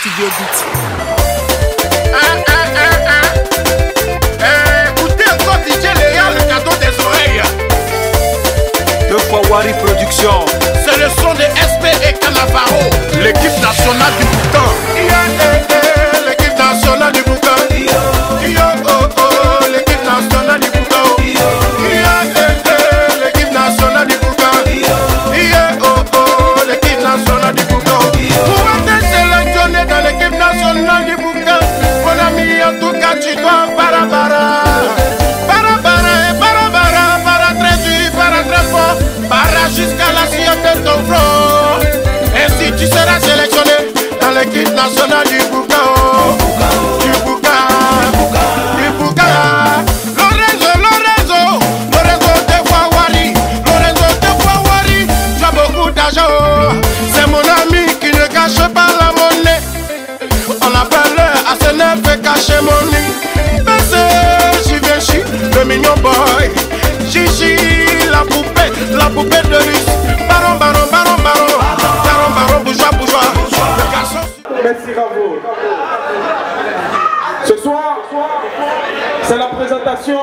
Studio Beats. Écoutez encore DJ Léa, le cadeau des oreilles. Deux fois Wari Production. C'est le son de SP et Cannavaro, l'équipe nationale du Boucan. L'équipe nationale du Boucan. L'équipe nationale du Boucan. L'équipe nationale du Boucan. L'équipe nationale du Boucan. Pour être sélectionné dans l'équipe nationale du Boucan, mon ami, en tout cas, tu dois barabara. Jusqu'à la suite de ton front. Ainsi tu seras sélectionné dans l'équipe nationale du Boucan. Du Boucan. Du Boucan. Lorenzo de Wari. Lorenzo de Wari. Tu as beaucoup d'argent. C'est mon ami qui ne cache pas la monnaie. On appelle à ce neuf et cacher mon lit. Givenchy, le mignon boy. Gigi, la poupée de luxe. Baron, bourgeois. Le garçon. Merci à vous. Ce soir, c'est la présentation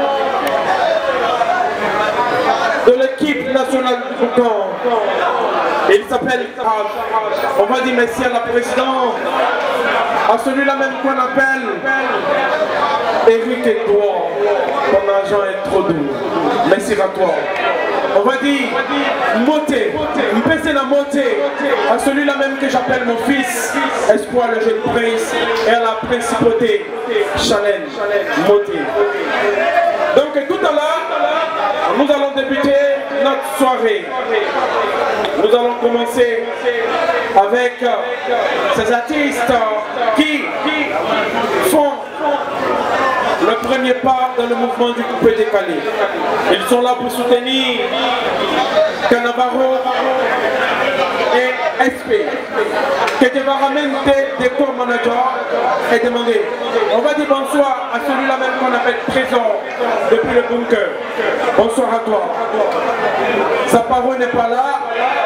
de l'équipe nationale du Boucan. Il s'appelle, on va dire merci à la présidente, à celui-là même qu'on appelle Eric Edouard. Ton argent est trop doux. Merci à toi. On va dire Moté, Mpese la Moté, à celui-là même que j'appelle mon fils, Espoir le jeune prince, et à la principauté, Chanel, Moté. Donc tout à l'heure, nous allons débuter notre soirée. Nous allons commencer avec ces artistes qui font le premier pas dans le mouvement du coupé décalé. Ils sont là pour soutenir Cannavaro et SP. Que tu vas ramener des corps managers et demander. On va dire bonsoir à celui-là même qu'on appelle Trésor depuis le bunker. Bonsoir à toi. Sa parole n'est pas là.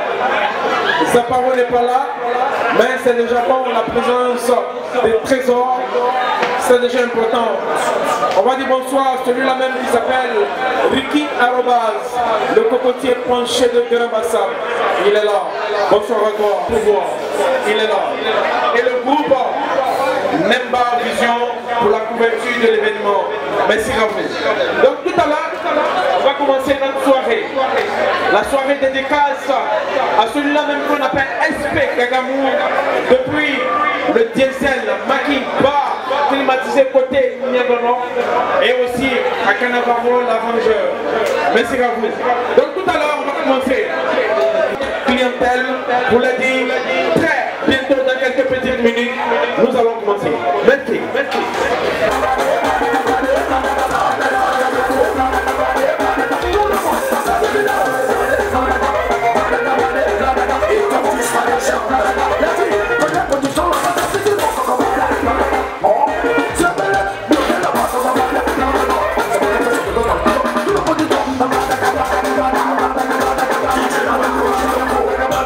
Mais c'est déjà bon la présence des trésors. C'est déjà important. On va dire bonsoir à celui-là même qui s'appelle Ricky Arobaz, le cocotier penché de Grand-Bassam. Il est là. Bonsoir à toi. Il est là. Et le groupe Nemba Vision pour la couverture de l'événement. Merci à vous. Donc tout à l'heure, on va commencer notre soirée. La soirée dédicace à celui-là même qu'on appelle SP Kagamou depuis le diesel Maki Bar climatisé côté Niagono et aussi à Cannavaro l'arrangeur. Merci à vous. Donc tout à l'heure on va commencer. Clientèle, vous l'avez dit, très bientôt dans quelques petites minutes, nous allons commencer. Merci.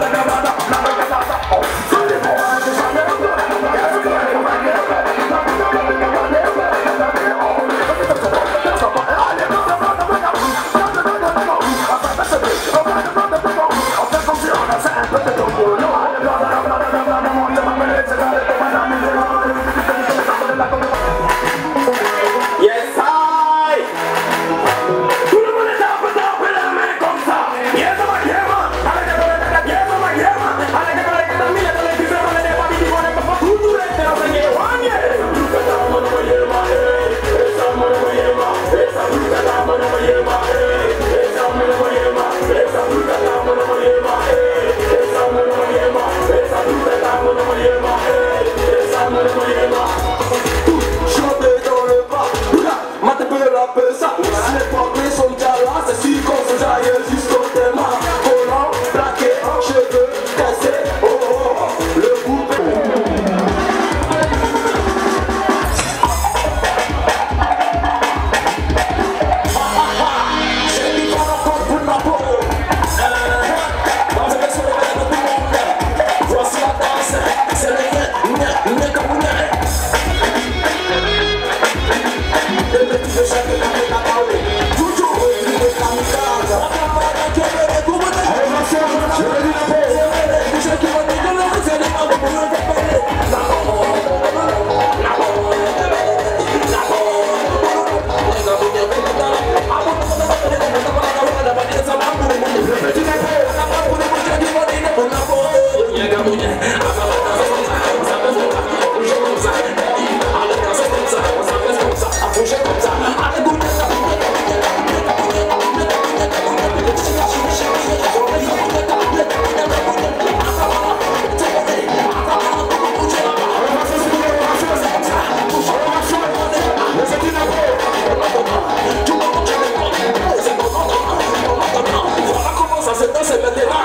Come on. c'est maintenant.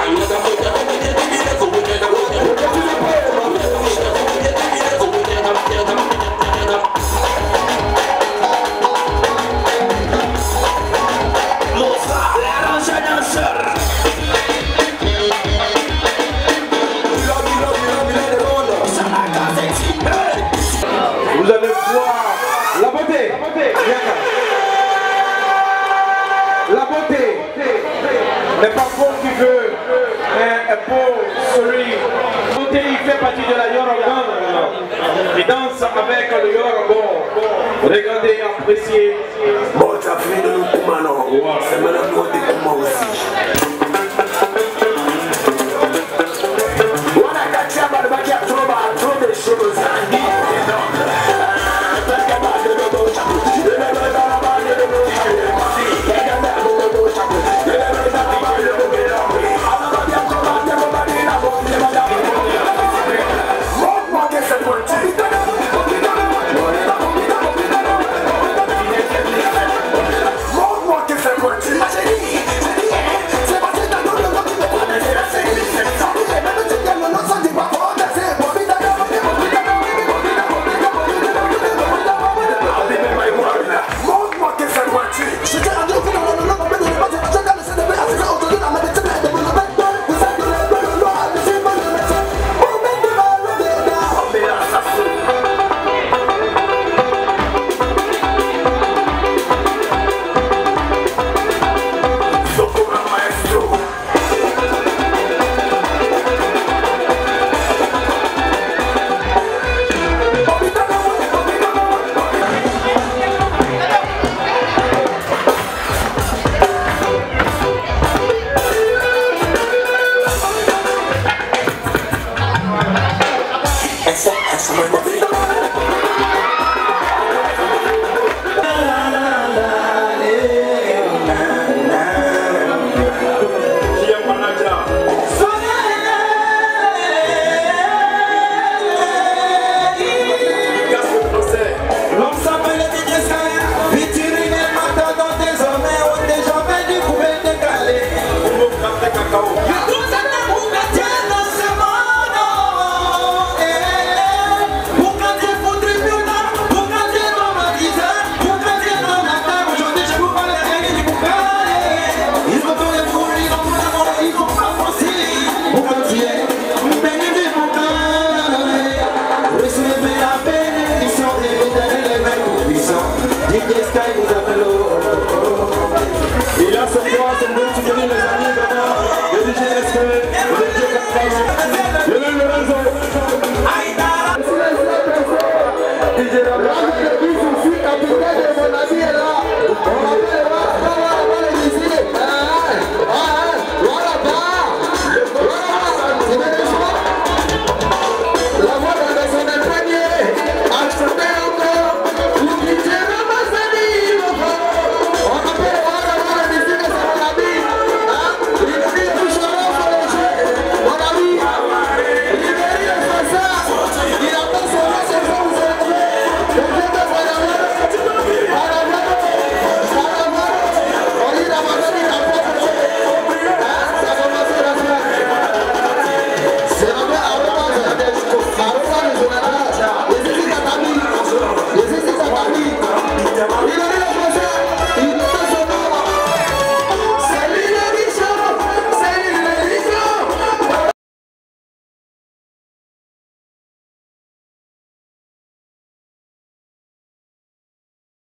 Vous allez voir la beauté. La beauté n'est pas pour qui veut, mais pour celui. La beauté, il fait partie de la Yoruba. Il danse avec le Yoruba. Regardez, appréciez. Bon, tu as fini de nous commander. C'est maintenant nous aussi.